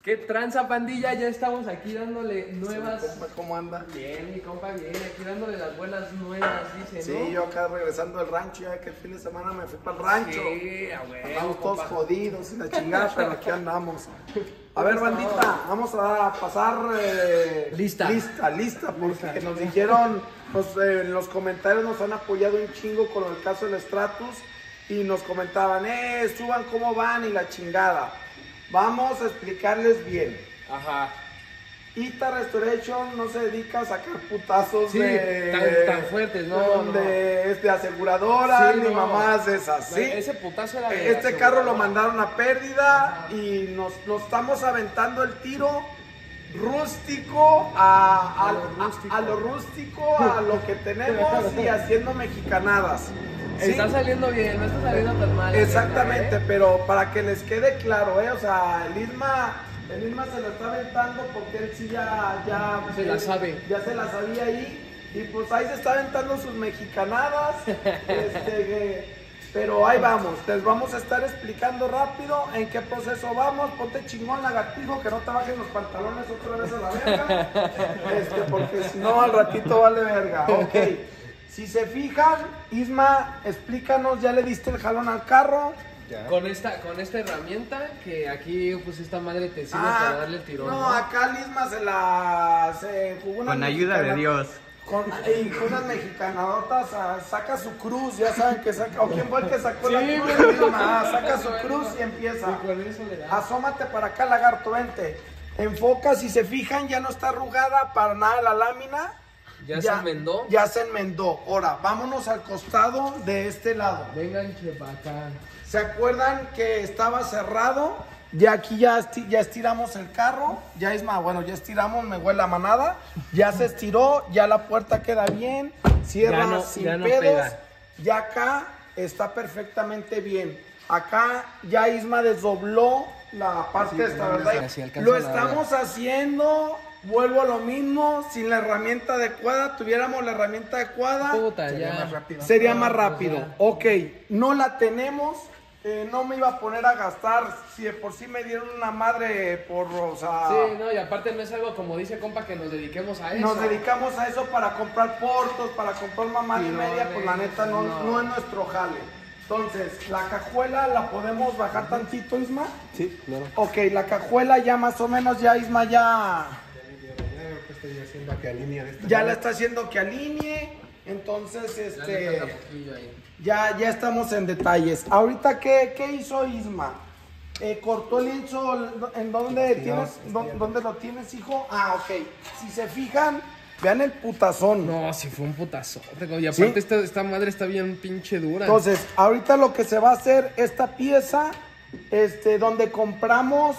¿Qué tranza, pandilla? Ya estamos aquí dándole nuevas... Sí, compa, ¿cómo anda? Bien, mi compa, bien. Aquí dándole las buenas nuevas, dice, ¿no? Sí, yo acá regresando del rancho, ya que el fin de semana me fui para el rancho. Sí, a huevo, Estamos todos compa. jodidos y la chingada, pero aquí andamos. A ver, bandita, vamos a pasar... Lista, porque nos dijeron, en los comentarios nos han apoyado un chingo con el caso del Stratus y nos comentaban, suban cómo van y la chingada. Vamos a explicarles bien. Ajá. Ita Restoration no se dedica a sacar putazos Sí, tan fuertes, no. de aseguradora Sí, ni no. mamás de esas, ¿sí? Ese putazo era de Este carro lo aseguradora. mandaron a pérdida y nos estamos aventando el tiro rústico a lo rústico, a lo que tenemos y haciendo mexicanadas. ¿Sí? Está saliendo bien, no está saliendo tan mal. Exactamente, ¿eh? pero para que les quede claro, o sea, el Isma se lo está aventando porque él sí ya Se la sabe. Ya se la sabía ahí y pues ahí se está aventando sus mexicanadas, pero ahí vamos, les vamos a estar explicando rápido en qué proceso vamos. Ponte chingón, lagartijo, que no te bajen los pantalones otra vez a la verga, porque si no al ratito vale verga. Ok. Si se fijan, Isma, explícanos, ¿ya le diste el jalón al carro? Ya. Con esta herramienta que aquí pues esta madre te sirve para darle el tirón. No, acá Isma se jugó una Con ayuda de Dios. Con unas mexicanadotas, saca su cruz, ya saben que saca. ¿O quién fue el que sacó la cruz? Isma, saca su cruz y empieza. Y con eso le da. Asómate para acá, lagarto, vente. Enfoca, si se fijan, ya no está arrugada para nada la lámina. ¿Ya se enmendó? Ya se enmendó. Ahora, vámonos al costado de este lado. Vengan, chepacá. ¿Se acuerdan que estaba cerrado? Ya aquí ya estiramos el carro. Ya ya estiramos, me huele a manada. Ya se estiró, ya la puerta queda bien. Cierra sin pedos. Pega. Ya acá está perfectamente bien. Acá ya Isma desdobló la parte esta, ¿verdad? Así alcanza Lo la estamos haciendo. Vuelvo a lo mismo, sin la herramienta adecuada, tuviéramos la herramienta adecuada, Puta, Sería ya. más rápido. sería más rápido. Ok, no la tenemos, no me iba a poner a gastar, si de por sí me dieron una madre o sea... Sí, no, y aparte no es algo como dice compa que nos dediquemos a eso. Nos dedicamos a eso para comprar portos, para comprar mamá y media, pues la neta no es nuestro jale. Entonces, la cajuela la podemos bajar tantito, Isma. Sí, claro. Ok, la cajuela ya más o menos, ya Isma ya Estoy haciendo que alinee de esta la manera. está haciendo que alinee. Entonces, Ya le falta poquillo ahí. ya estamos en detalles. Ahorita, ¿qué hizo Isma? Cortó el lienzo, ¿en dónde tienes? ¿Dónde lo tienes, hijo? Ah, ok. Si se fijan, vean el putazón. No, si fue un putazo. Y aparte ¿Sí? esta madre está bien pinche dura. Entonces, ahorita lo que se va a hacer, esta pieza, donde compramos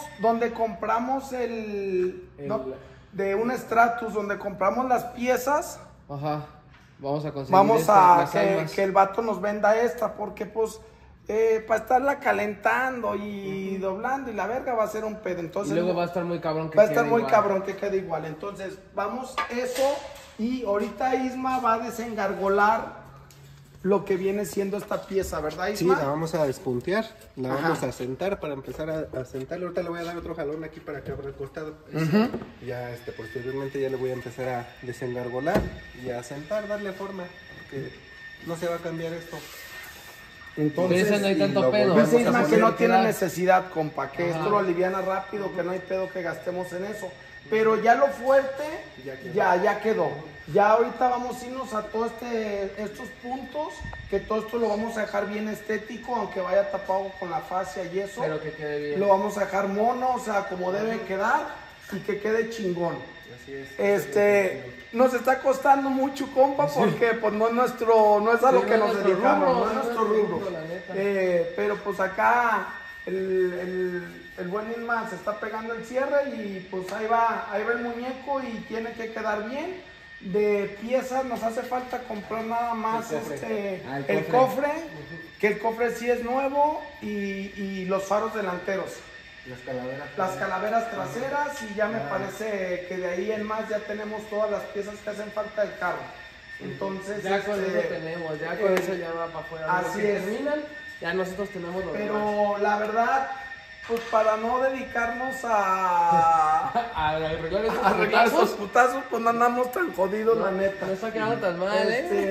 de un Stratus, donde compramos las piezas, Ajá. Vamos a conseguir vamos las a almas. que el vato nos venda esta, porque pues para estarla calentando y doblando y la verga va a ser un pedo. Entonces Y luego va a estar muy cabrón que va a estar quede muy igual. cabrón que quede igual. Entonces vamos eso y ahorita Isma va a desengargolar lo que viene siendo esta pieza, ¿verdad, Sí, Isma? la vamos a despuntear, la Ajá. vamos a sentar para empezar a sentarla. Ahorita le voy a dar otro jalón aquí para que abra el costado. Ya posteriormente ya le voy a empezar a desengargolar y a sentar, darle forma, porque no se va a cambiar esto. Entonces, Ese no hay y tanto lo pedo. volvemos dice a Isma que poner, no tiene queda- necesidad, compa, que Ajá. esto lo aliviana rápido, que no hay pedo que gastemos en eso. Pero ya lo fuerte, ya quedó. Ya ahorita vamos a irnos a todos estos puntos, que todo esto lo vamos a dejar bien estético, aunque vaya tapado con la fascia y eso. Pero que quede bien. Lo vamos a dejar mono, o sea, como debe quedar y que quede chingón. Así es. Nos está costando mucho, compa, porque pues no es a lo Sí, que no es nos nuestro dedicamos, rubro, no es nuestro rubro. la neta. Pero pues acá el buen Isma se está pegando el cierre y pues ahí va el muñeco y tiene que quedar bien. De piezas nos hace falta comprar nada más El cofre. el cofre, que el cofre sí es nuevo y los faros delanteros. Las calaveras traseras y ya me parece que de ahí en más ya tenemos todas las piezas que hacen falta del carro. Entonces, Ya con eso tenemos, ya con eso ya va para afuera. así Los que es. terminan, ya nosotros tenemos los demás. Pero la verdad, pues para no dedicarnos a arreglar esos putazos, pues no andamos tan jodidos, la neta. No está quedando tan mal,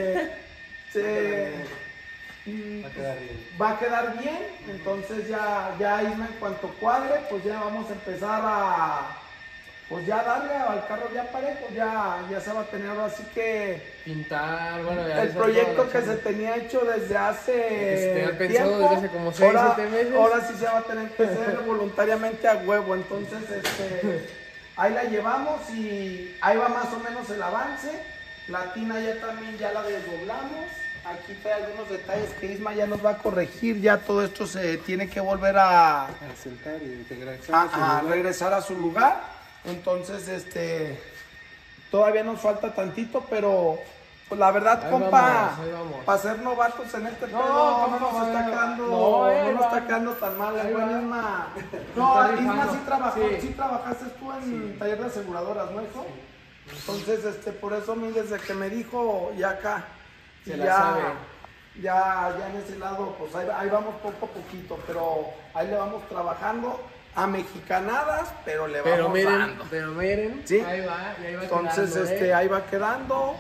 Va a quedar bien. Va a quedar bien, entonces ya Isma, en cuanto cuadre, pues ya vamos a empezar a, pues ya darle al carro ya parejo, ya se va a tener, así que pintar, bueno, ya el proyecto que se tenía hecho desde hace pensado desde hace como 6, 7 meses. Ahora sí se va a tener que hacer voluntariamente a huevo, entonces ahí la llevamos y ahí va más o menos el avance. La tina ya también ya la desdoblamos. Aquí trae algunos detalles que Isma ya nos va a corregir. Ya todo esto se tiene que volver a sentar y regresar a su lugar. Entonces, todavía nos falta tantito, pero pues la verdad, ahí compa, vamos. Para ser novatos en este pedo, no nos está quedando tan mal. Isma. No, Isma sí trabajó, sí trabajaste tú en taller de aseguradoras, ¿no, hijo? Entonces, por eso a mí desde que me dijo ya acá, se la sabe. Ya en ese lado, pues ahí vamos poco a poquito, pero ahí le vamos trabajando a mexicanadas, pero le vamos dando. Pero miren, ¿sí? ahí va entonces, quedando, ahí va quedando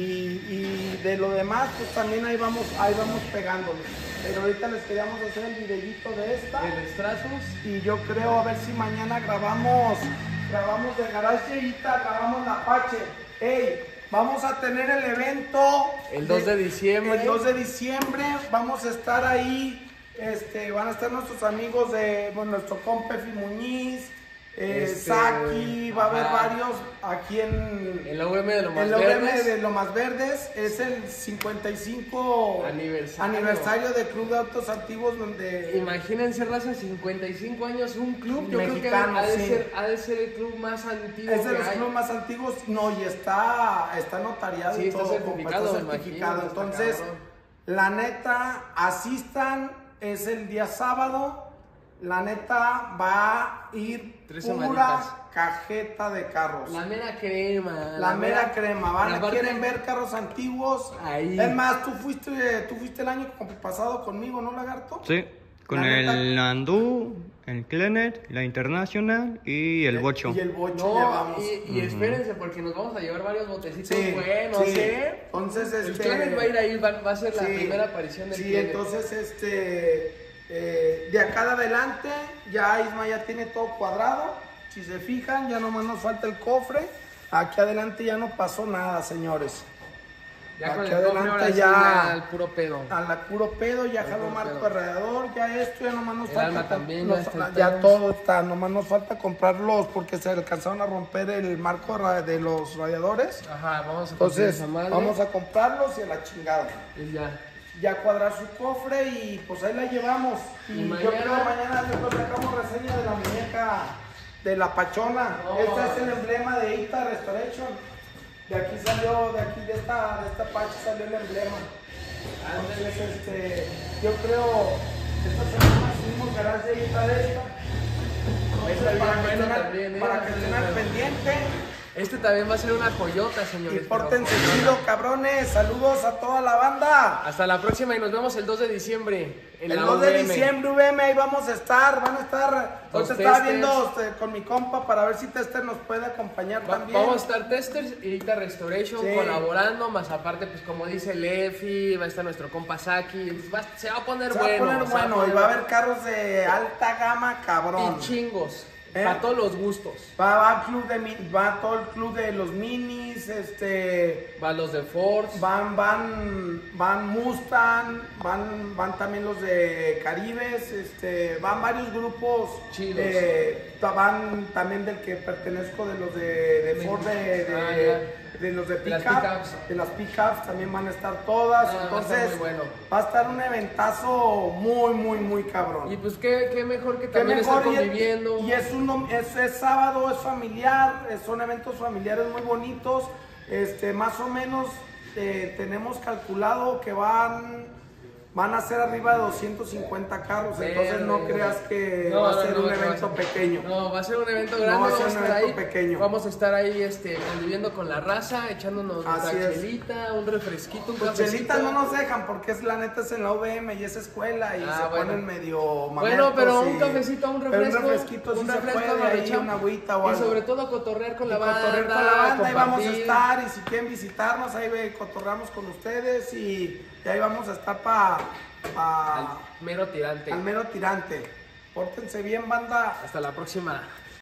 y de lo demás, pues también ahí vamos pegándole. Pero ahorita les queríamos hacer el videíto de esta. De los trazos. Y yo creo a ver si mañana grabamos de Garage y grabamos la Apache. ¡Ey! Vamos a tener el evento el 2 de diciembre. El 2 de diciembre vamos a estar ahí. Van a estar nuestros amigos de nuestro compa Efi Muñiz, Saki, va a haber varios aquí en el OVM de Lomas Verdes. Es el 55 aniversario de Club de Autos Antiguos, donde imagínense, raza, 55 años, un club, yo mexicano, creo que ha de ser el club más antiguo. Es de los clubes más antiguos, y está notariado, sí, y todo, está certificado. Entonces, la neta, asistan. Es el día sábado, la neta va a ir pura cajeta de carros. La mera crema. La mera crema. Quieren ver carros antiguos. Ahí. Es más, tú fuiste el año pasado conmigo, ¿no, Lagarto? Sí, con el Nandú, el Klenet, la Internacional y el Bocho. Y el Bocho llevamos. Y espérense, porque nos vamos a llevar varios botecitos buenos, sí. Entonces, el Klenet va a ir ahí, va a ser la primera aparición del Klenet. Entonces, de acá de adelante, ya Isma ya tiene todo cuadrado. Si se fijan, ya nomás nos falta el cofre. Aquí adelante ya no pasó nada, señores. Ya con el adelante ya al puro pedo. Al puro pedo, ya jaló marco alrededor, ya esto, ya nomás nos falta. También, ya todo está, nomás nos falta comprarlos porque se alcanzaron a romper el marco de los radiadores. Ajá, entonces vamos a comprarlos y a la chingada. Y ya cuadrar su cofre y pues ahí la llevamos. Y yo creo mañana sacamos reseña de la muñeca de la Pachona. Este es el emblema de Ita Restoration. De aquí salió, de esta Apache salió el emblema. Entonces, yo creo esta semana hicimos garage de Ita de esta. Para que estén al pendiente. Este también va a ser una joyota, señores. Y pórtense chido, cabrones. Saludos a toda la banda. Hasta la próxima y nos vemos el 2 de diciembre. El 2 de diciembre, VM, ahí vamos a estar. Van a estar. Ahorita estaba viendo con mi compa para ver si Tester nos puede acompañar también. Vamos a estar Testers y Ita Restoration colaborando. Más aparte, pues como dice Lefi, va a estar nuestro compa Saki. Se va a poner bueno. Y va a haber carros de alta gama, cabrón. Y chingos. Para todos los gustos. Va todo el club de los minis, va los de Ford, van Mustang, van también los de Caribes, van varios grupos chidos. Van también del que pertenezco, de los de Ford, de los de pickups, de las pickups también van a estar todas. Entonces va a estar un eventazo muy cabrón. Y pues qué mejor que también estar conviviendo. Y es sábado, es familiar, son eventos familiares muy bonitos. Más o menos tenemos calculado que van van a ser arriba de 250 carros, entonces no creas que No, va a no, ser no, un no evento va a ser- pequeño. No, va a ser un evento grande, No va a ser vamos un a estar evento ahí, pequeño. vamos a estar ahí conviviendo con la raza, echándonos nuestra Así es. chelita, un refresquito, un Pues cafecito. chelitas no nos dejan porque es la neta es en la UVM y es escuela y se bueno. ponen medio Bueno, pero mamertos un y- cafecito, un pero refresco. un refresquito sí un se refresco puede, nos ahí echamos. una agüita o Y algo. sobre todo cotorrear con la Y cotorrear banda. con la banda, ahí vamos a compartir. estar y si quieren visitarnos, ahí cotorreamos con ustedes y ahí vamos a estar para Al mero tirante. al mero tirante. Pórtense bien, banda. Hasta la próxima.